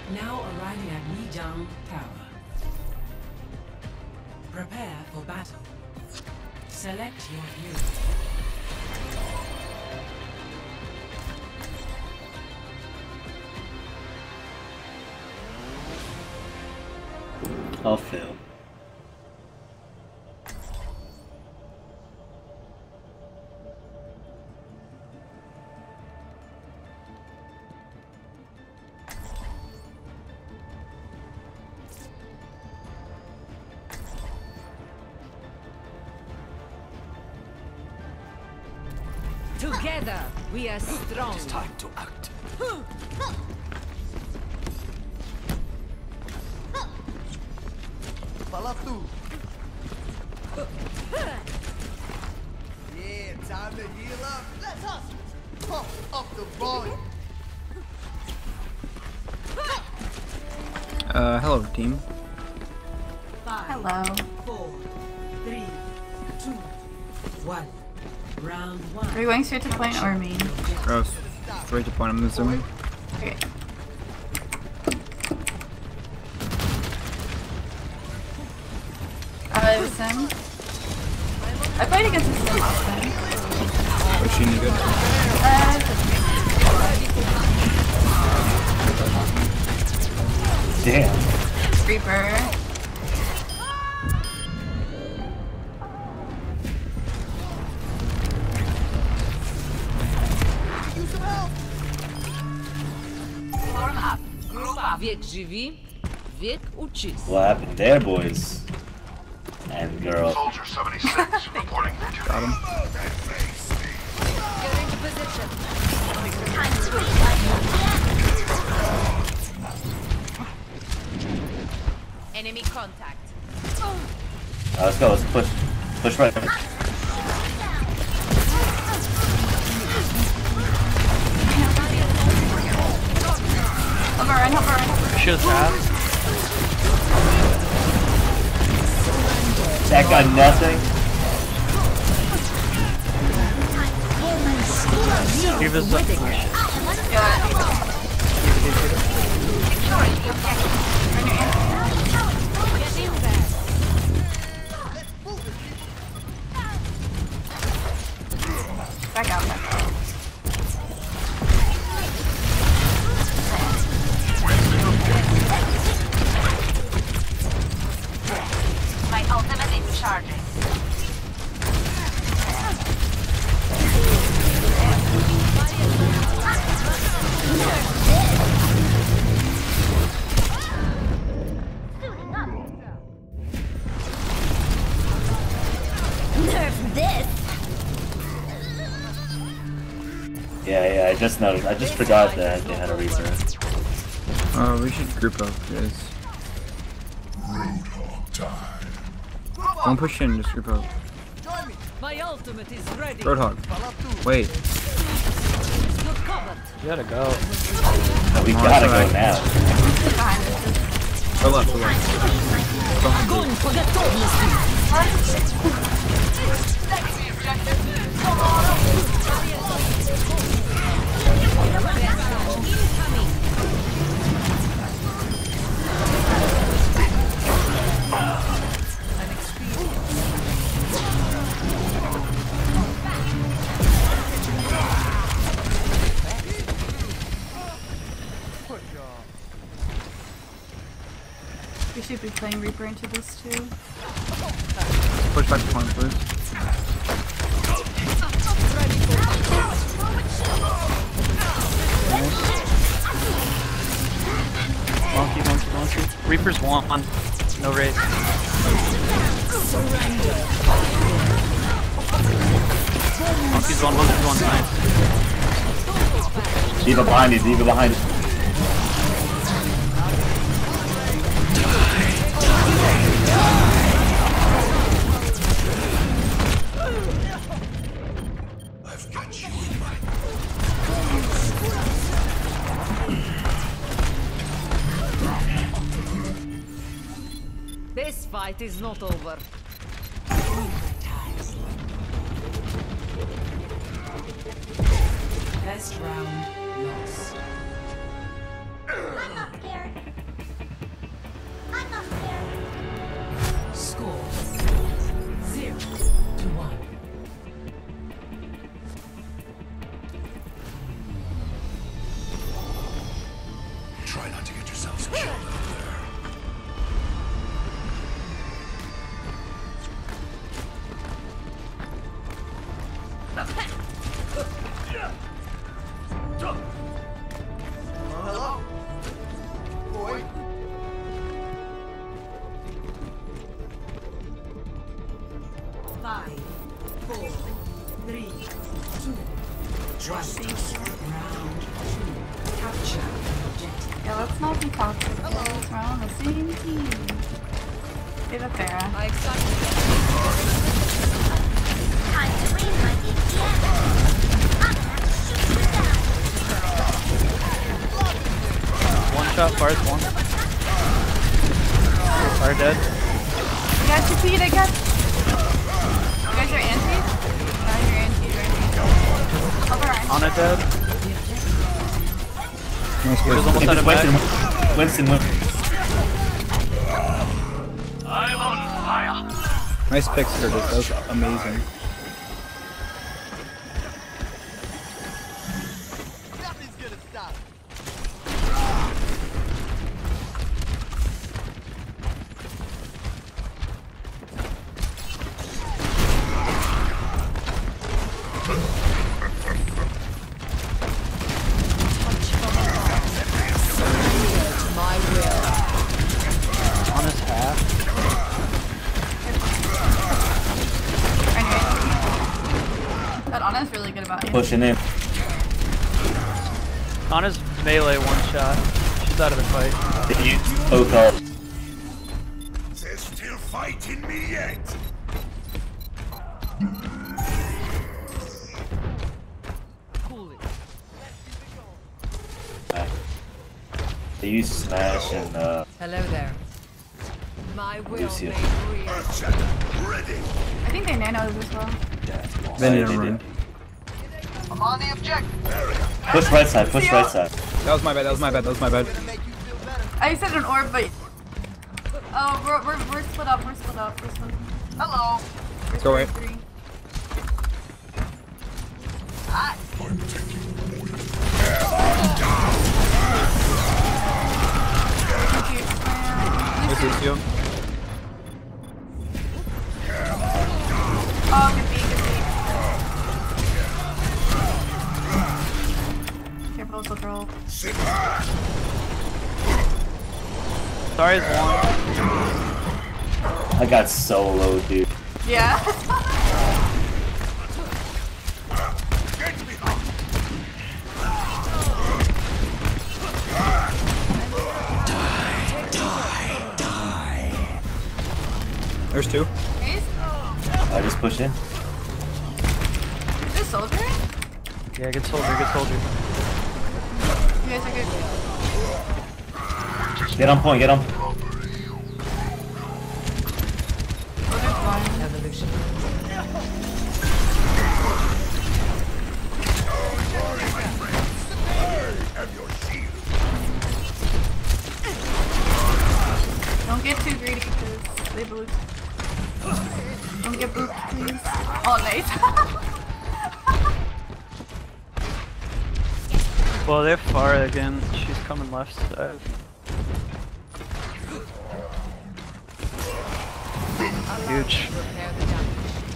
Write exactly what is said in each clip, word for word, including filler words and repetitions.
Now arriving at Lijiang Tower. Prepare for battle. Select your hero. I'll fail. Together, we are strong. It's time to act. Falatu. Yeah, time to heal up. Let's hustle. Pump up the volume. Uh, hello, team. Five, Hello. four, three, two, one. Round one. Are we going straight to point or me? Gross. Straight to point, I'm assuming. Okay. Uh, it was Sim. I played against a Sim last time. Was she any good? Uh, Damn. Reaper. Wiek żywi, wiek uczy. What happened there, boys and girls? Soldier seventy-six reporting to Got him. Get into position. Enemy contact. Uh, let's go. Let's push. Push right. Help her run, help her run. Should have. That got nothing. Give us a Back out, back out. My ultimate is charging. Nerf this! Yeah, yeah. I just noticed. I just forgot that they had a Reaper. Uh, we should group up, guys. Don't push in, just group up. My ultimate is ready. Roadhog. Wait. You're covered. You gotta go. No, we Oh, gotta that's go alright. now. Go left, go left. Огонь по готовности. We should be playing Reaper into this too. Push back to point, please. Monkey, monkey, monkey. Reaper's one. No raise. Monkey's one, monkey's one. Nice. Diva behind you. Diva behind you. I've got you in my... This fight is not over. Best round lost. I'm up, Garrett. hello? Boy. Five, four, three, two, Justice. round two. Capture objective. Yeah, let's not be toxic, guys. We're on the same team. Give it Farah. I excite you. Time to raise my D P S. I'm gonna shoot you down. One shot, Bard's one. Bard dead. You guys succeed, I guess. You guys are anti? No, you're anti, you're anti. Over on. Ana dead. Nice He was work. almost out of Winston, back. Winston, Winston. I'm on fire. Nice pick, Curtis. That was amazing. Nothing's gonna stop. My will. Ana's half. That Ana's really good about you. Pushing in. Ana's melee one shot. She's out of the fight. Did you? Oh, call. They're still fighting me yet. Cool it. They use Smash and uh. Hello there. My will Lucio. made real. Earthshatter, ready. I think they nanos as well. Then yeah, in they a run. did. I'm on the objective. Push right side. Push right side. That was my bad. That was my bad. That was my bad. Gonna make you feel better. I said an orb, but. Oh, we're, we're, we're split up, we're split up, we're split up. Hello. We're Go away. three. Hi. I'm taking Thank you. Uh, Nice Lucio. Lucio. Oh, good beat, good beat. Careful, it's a girl. sit back. Sorry, is one. I got so low, dude. Yeah. Get behind. There's two. Ace? I just push in. Is this soldier? Yeah, good soldier, good soldier. You guys are good. Get on point. Get on. Soldier's one. Evolution. Have your shield. Don't get too greedy because they boot. Don't get booped, please. Oh, nice. Well, they're far again. She's coming left side. Huge. Repair the damage.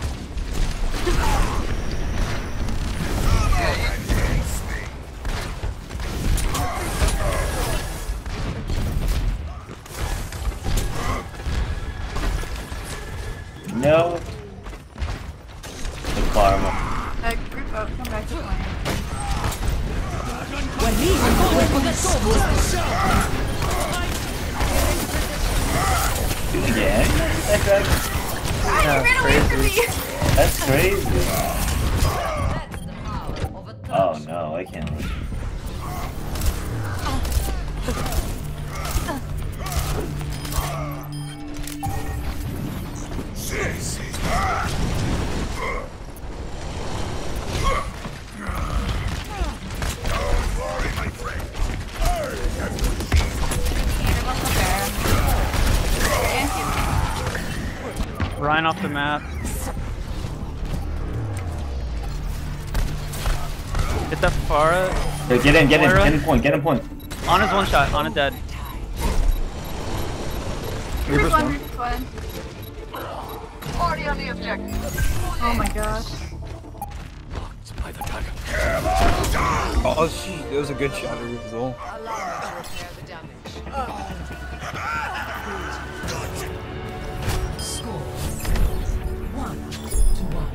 No. The karma. Uh, group out, come back to point. Do it again. Ah, Yeah, you ran away from me! That's crazy. That's the power of a touch. Oh no, I can't. Leave. This is bad. Don't worry, my friend. I have your shield. Here goes the bear. And Ryan off the map. Get that Farah. Hey, get in. Get in. Moira? Get in point. Get in point. Ana's one shot. Ana dead. Reaper's Reaper's one, one. Reaper's one. Party on the objective. Oh my gosh. Oh, shit, it was a good shatter as well. Allow me to repair the damage. Score one to one.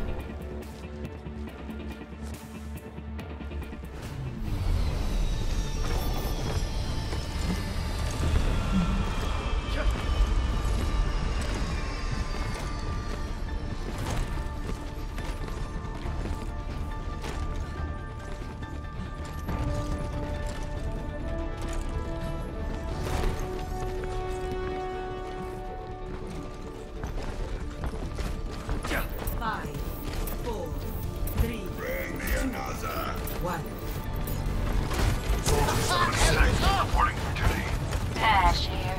Five, four, three, two, one. Reporting for duty. Ash here.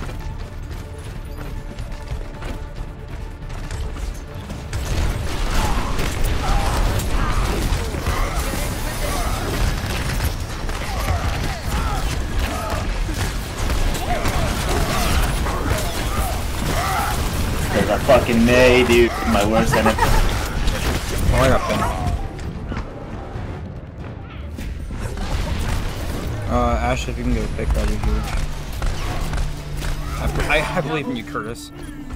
There's a fucking May, dude. My worst enemy. Oh, I got pinned. Uh, Ash, if you can get a pick, that'd be huge. I, I, I believe in you, Curtis.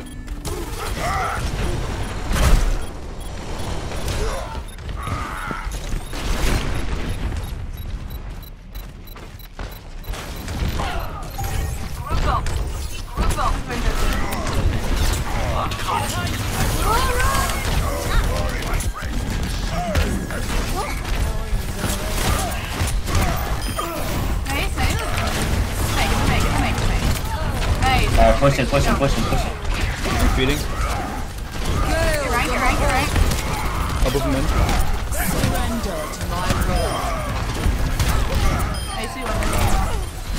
Group up. Group up. Nice, nice. Make it, make it, make it, make it. Nice. Uh, push it, push it, push it, push it. Retreating. Get rank, get rank, get rank. I'll both them in. I see one.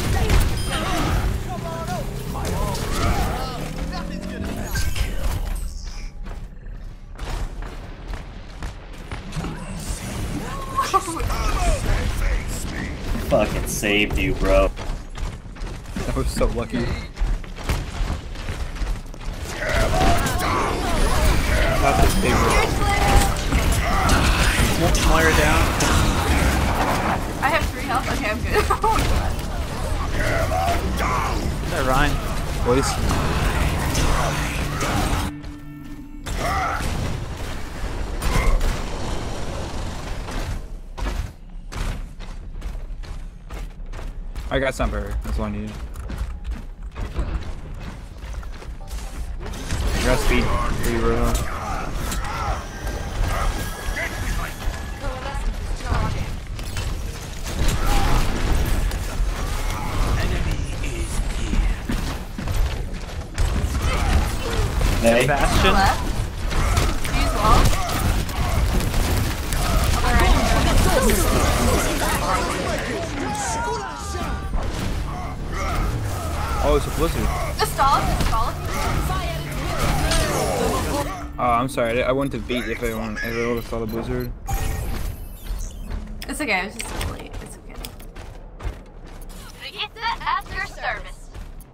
Fucking saved you, bro. That was so lucky. That's his favorite. Moira down. I have three health. Okay, I'm good. Is that Ryan? Boys. I got Sunbury. That's all I needed. I got speed. Pretty real. Nay. Bastion. Left. Use wall. Oh, it's a blizzard. Just stall, just stall. Oh, I'm sorry. I, I wouldn't have beat if I want. If I would have saw the blizzard. It's okay, I was just so late. It's okay. Forget that after service.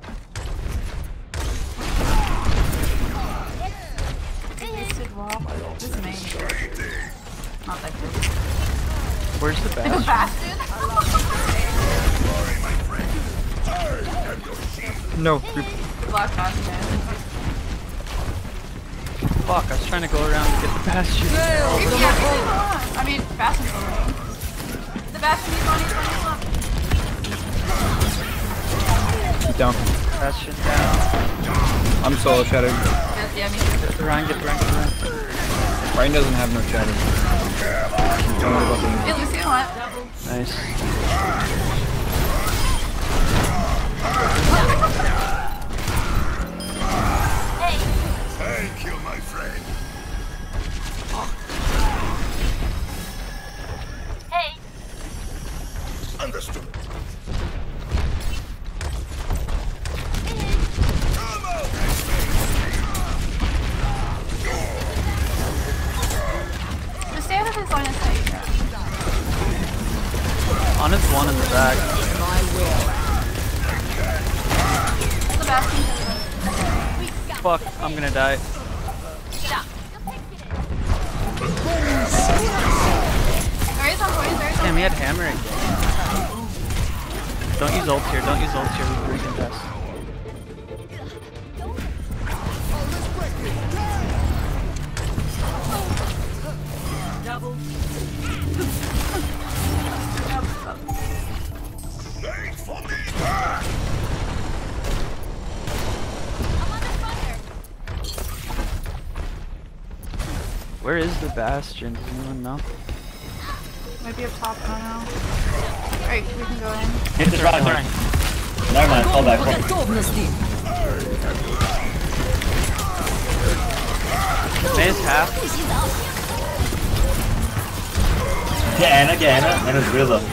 Wasted wall. This is amazing. Not that good. Where's the Like a Bastion? bastion? No. Block bastion. Fuck, I was trying to go around and get the Bastion. I mean, bastion's over. The bastion is on, he's on, he's on. Down. Bastion down. I'm solo shattered. Yeah, yeah, me too. Get the Ryan, get the Ryan, get the Ryan. Ryan doesn't have no shatter. Don't worry about the- Hey, Lucy, what? Nice. Hey, Thank you, my friend. hey, Understood. Just stay out of his line of sight. On his one in the back. The bastion. Fuck, I'm gonna die. stop. Alright, he's on point. Damn, he had hammer again. Don't use ult here, don't use ult here, we can contest. Double. Late for me. Where is the Bastion? Does anyone know? Might be up top, I don't know. Alright, we can go in. Hit the rock. Never mind, fall back. Fall back. May's half. Get Anna, get Anna. Anna's real low.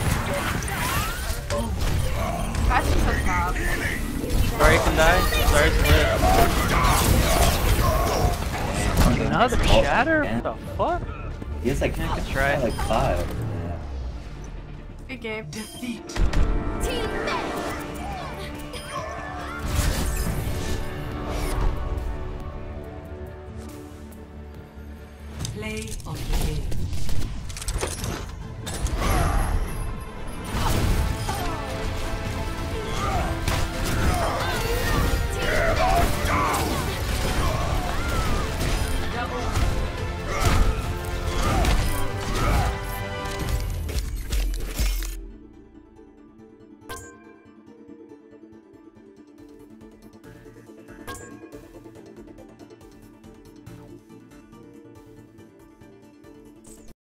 Bastion's up top. Sorry, can die. Sorry to live. Another shatter? What the fuck? He has like, Yeah, good try. like five. Good game. Defeat. Play of the game.